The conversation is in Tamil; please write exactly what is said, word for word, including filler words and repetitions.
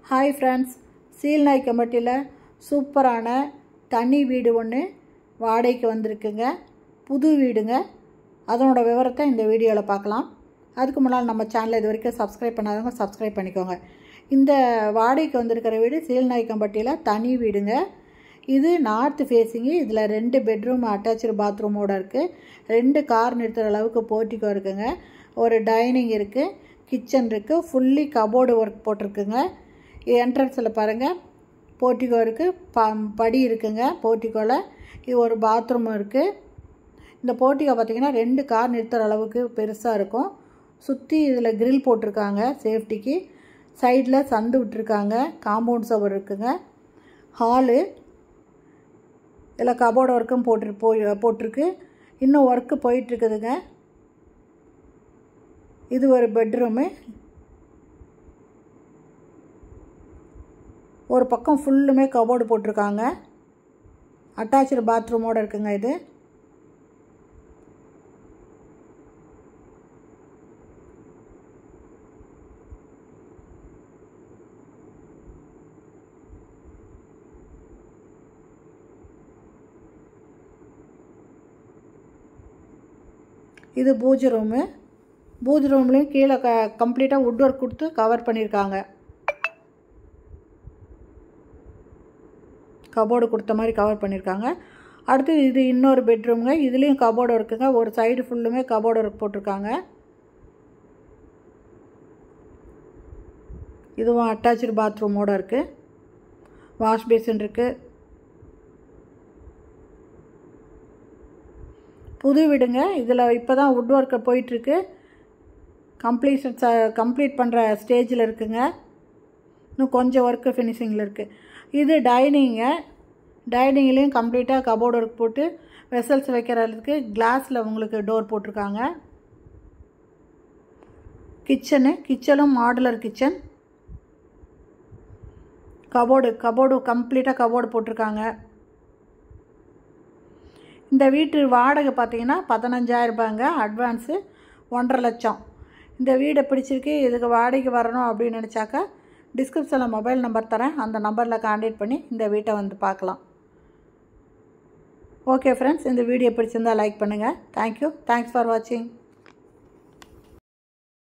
Hi friends, Seelanaickenpattyல சூப்பரான தனி வீடு ஒன்று வாடகைக்கு வந்திருக்குங்க. புது வீடுங்க. அதனோட விவரத்தை இந்த வீடியோவில் பார்க்கலாம். அதுக்கு முன்னால் நம்ம சேனலை இது வரைக்கும் சப்ஸ்கிரைப் பண்ணாதவங்க சப்ஸ்கிரைப் பண்ணிக்கோங்க. இந்த வாடகைக்கு வந்திருக்கிற வீடு Seelanaickenpattyல தனி வீடுங்க. இது நார்த் ஃபேஸிங்கு. இதில் ரெண்டு பெட்ரூம் அட்டாச்சு பாத்ரூமோடு இருக்குது. ரெண்டு கார் நிறுத்துகிற அளவுக்கு போர்ட்டிகோ இருக்குங்க. ஒரு டைனிங் இருக்குது, கிச்சன் இருக்குது, ஃபுல்லி கபோர்டு ஒர்க் போட்டிருக்குங்க. என்ட்ரன்ஸில் பாருங்கள் போர்ட்டிகோ இருக்குது, ப படி இருக்குங்க. போர்ட்டிகோவில் இது ஒரு பாத்ரூம் இருக்குது. இந்த போர்ட்டிகோ பார்த்திங்கன்னா ரெண்டு கார் நிறுத்துகிற அளவுக்கு பெருசாக இருக்கும். சுற்றி இதில் கிரில் போட்டிருக்காங்க சேஃப்டிக்கு. சைடில் சந்து விட்டுருக்காங்க. காம்பவுண்ட் சுவர் இருக்குங்க. ஹாலு இதில் கபோர்டு ஒர்க்கும் போட்டு போய் போட்டிருக்கு. இன்னும் ஒர்க்கு போயிட்டுருக்குதுங்க. இது ஒரு பெட்ரூமு. ஒரு பக்கம் ஃபுல்லுமே கபோர்டு போட்டிருக்காங்க. அட்டாச்சு பாத்ரூமோடு இருக்குங்க. இது இது பூஜை ரூமு. பூஜை ரூம்லேயும் கீழே க கம்ப்ளீட்டாக வுட் ஒர்க் கொடுத்து கவர் பண்ணியிருக்காங்க. கபோர்டு கொடுத்த மாதிரி கவர் பண்ணியிருக்காங்க. அடுத்து இது இன்னொரு பெட்ரூமுங்க. இதுலேயும் கபோர்டு இருக்குங்க. ஒரு சைடு ஃபுல்லுமே கபோர்டு ஒர்க் போட்டிருக்காங்க. இதுவும் அட்டாச்சு பாத்ரூமோடு இருக்குது. வாஷ் பேசின் இருக்குது. புது வீடுங்க. இதில் இப்போ தான் வுட் ஒர்க்கை போயிட்டுருக்கு. கம்ப்ளீஷன் கம்ப்ளீட் பண்ணுற ஸ்டேஜில் இருக்குங்க. இன்னும் கொஞ்சம் ஒர்க்கு ஃபினிஷிங்கில் இருக்குது. இது டைனிங்க. டைனிங்லேயும் கம்ப்ளீட்டாக கபோர்டு ஒர்க் போட்டு வெசல்ஸ் வைக்கிறதுக்கு கிளாஸில் உங்களுக்கு டோர் போட்டிருக்காங்க. கிச்சனு கிச்சனும் மாடுலர் கிச்சன். கபோர்டு கபோர்டு கம்ப்ளீட்டாக கபோர்டு போட்டிருக்காங்க. இந்த வீட்டு வாடகை பார்த்தீங்கன்னா பதினஞ்சாயிரம் ரூபாய்ங்க. அட்வான்ஸு ஒன்றரை லட்சம். இந்த வீடை பிடிச்சிருக்கு, இதுக்கு வாடகைக்கு வரணும் அப்படின்னு நினச்சாக்கா டிஸ்கிரிப்ஷனில் மொபைல் நம்பர் தரேன். அந்த நம்பரில் கான்டாக்ட் பண்ணி இந்த வீட்டை வந்து பார்க்கலாம். ஓகே ஃப்ரெண்ட்ஸ், இந்த வீடியோ பிடிச்சிருந்தால் லைக் பண்ணுங்கள். தேங்க்யூ. தேங்க்ஸ் ஃபார் வாட்சிங்.